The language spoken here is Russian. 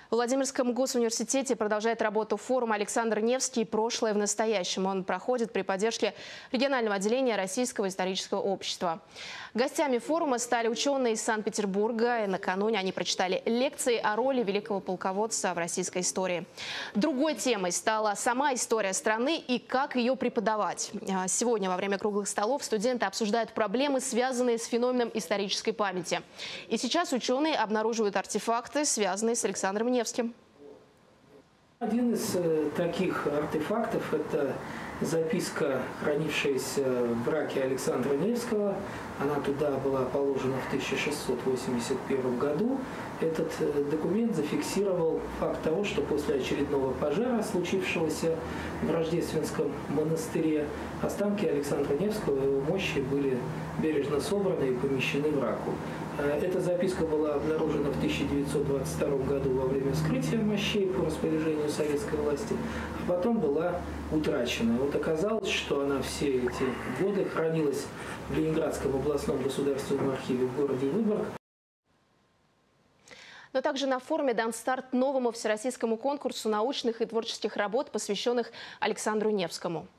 В Владимирском госуниверситете продолжает работу форум «Александр Невский. Прошлое в настоящем». Он проходит при поддержке регионального отделения Российского исторического общества. Гостями форума стали ученые из Санкт-Петербурга. И накануне они прочитали лекции о роли великого полководца в российской истории. Другой темой стала сама история страны и как ее преподавать. Сегодня во время круглых столов студенты обсуждают проблемы, связанные с феноменом исторической памяти. И сейчас ученые обнаруживают артефакты, связанные с Александром Невским. Один из таких артефактов – это записка, хранившаяся в браке Александра Невского. Она туда была положена в 1681 году. Этот документ зафиксировал факт того, что после очередного пожара, случившегося в Рождественском монастыре, останки Александра Невского и его мощи были бережно собраны и помещены в раку. Эта записка была обнаружена в 1922 году во время вскрытия мощей по распоряжению советской власти, а потом была утрачена. Вот оказалось, что она все эти годы хранилась в Ленинградском областном государственном архиве в городе Выборг. Но также на форуме дан старт новому всероссийскому конкурсу научных и творческих работ, посвященных Александру Невскому.